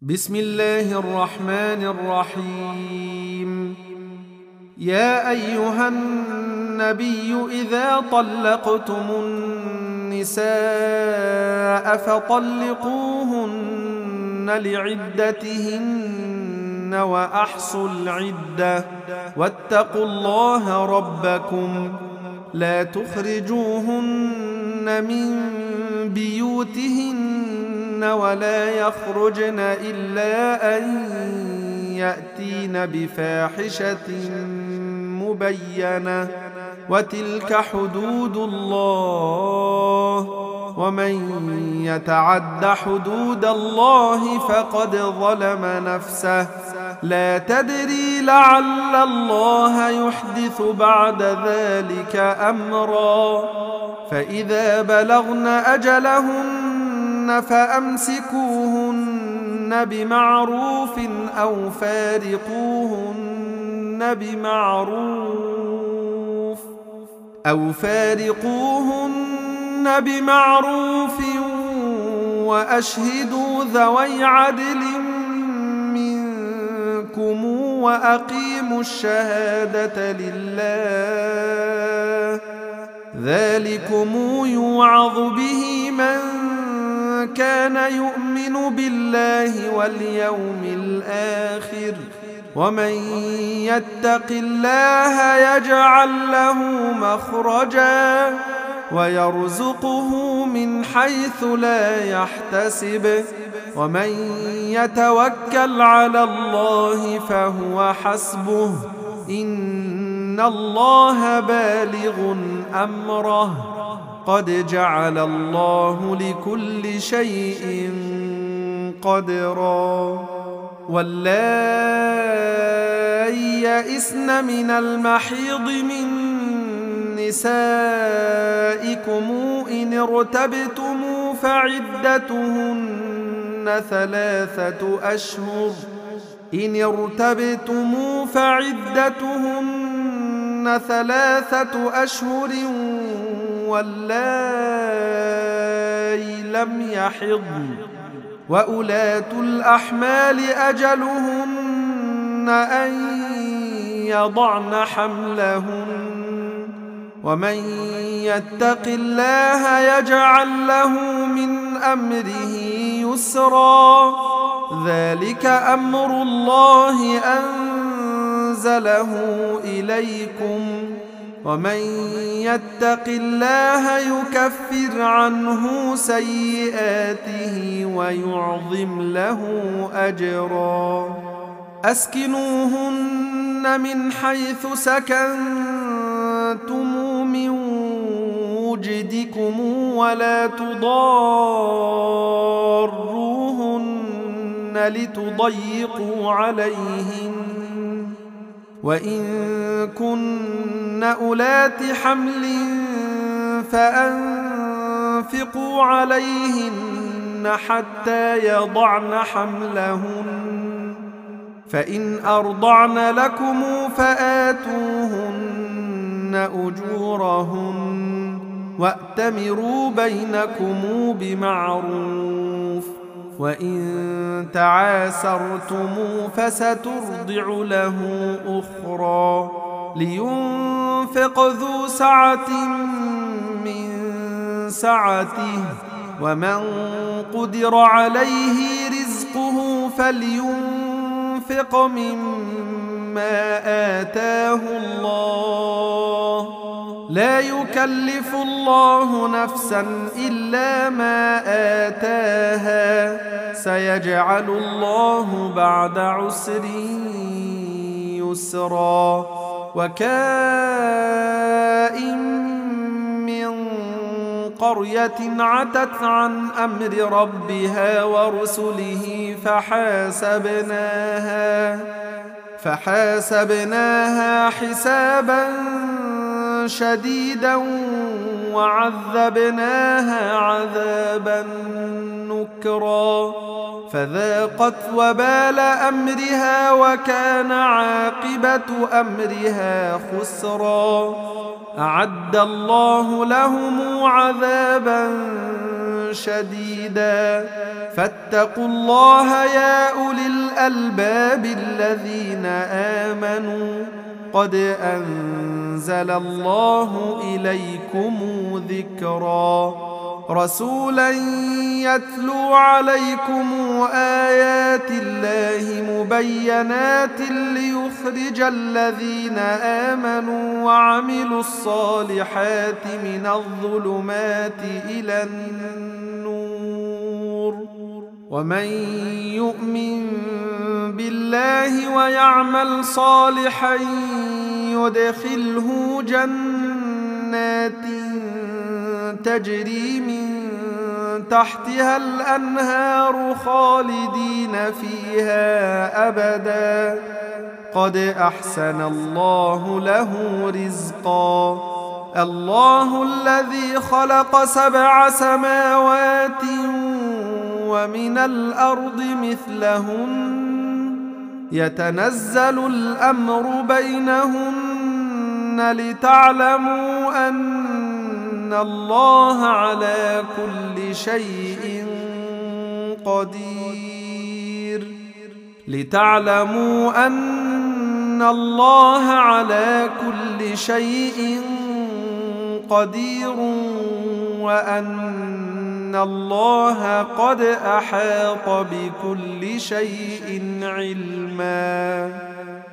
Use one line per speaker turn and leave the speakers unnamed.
بسم الله الرحمن الرحيم. يا أيها النبي إذا طلقتم النساء فطلقوهن لعدتهن وأحصوا العدة واتقوا الله ربكم لا تخرجوهن من بيوتهن ولا يخرجن إلا أن يأتين بفاحشة مبينة وتلك حدود الله ومن يتعد حدود الله فقد ظلم نفسه لا تدري لعل الله يحدث بعد ذلك أمرا فإذا بلغن أجلهن فأمسكوهن بمعروف أو فارقوهن بمعروف وأشهدوا ذوي عدل منكم وأقيموا الشهادة لله ذلكم يوعظ به من كان يؤمن بالله واليوم الآخر ومن يتق الله يجعل له مخرجا ويرزقه من حيث لا يحتسب ومن يتوكل على الله فهو حسبه إن الله بالغ أمره قد جعل الله لكل شيء قدرا واللائي يئسن من المحيض من نسائكم إن ارتبتم فعدتهن ثلاثة أشهر واللائي لم يحضن وأولاة الأحمال أجلهن أن يضعن حملهن ومن يتق الله يجعل له من أمره يسرا ذلك أمر الله أنزله إليكم ومن يتق الله يكفر عنه سيئاته ويعظم له أجرا أسكنوهن من حيث سكنتم من وجدكم ولا تضاروهن لتضيقوا عليهن وإن كن أولات حمل فأنفقوا عليهن حتى يضعن حملهن فإن أرضعن لكم فآتوهن أجورهن وأتمروا بينكم بمعروف وإن تعاسرتم فسترضع له أخرى لينفق ذو سعة من سعته ومن قدر عليه رزقه فلينفق مما آتاه الله لا يكلف الله نفسا إلا ما آتاها سيجعل الله بعد عسر يسرا وكائن من قرية عتت عن أمر ربها ورسله فحاسبناها حسابا شديدا وعذبناها عذابا نكرا فذاقت وبال أمرها وكان عاقبة أمرها خسرا أعد الله لهم عذابا شديدا فاتقوا الله يا الألباب الذين آمنوا قد أنزل الله إليكم ذكرا رسولا يتلو عليكم آيات الله مبينات ليخرج الذين آمنوا وعملوا الصالحات من الظلمات إلى النور ومن يؤمن بالله ويعمل صالحا يدخله جنات تجري من تحتها الأنهار خالدين فيها أبدا قد أحسن الله له رزقا الله الذي خلق 7 سماوات ومن الأرض مثلهن يتنزل الأمر بينهن لتعلموا أن الله على كل شيء قدير لتعلموا أن الله على كل شيء قدير وأن الله قد أحاط بكل شيء علما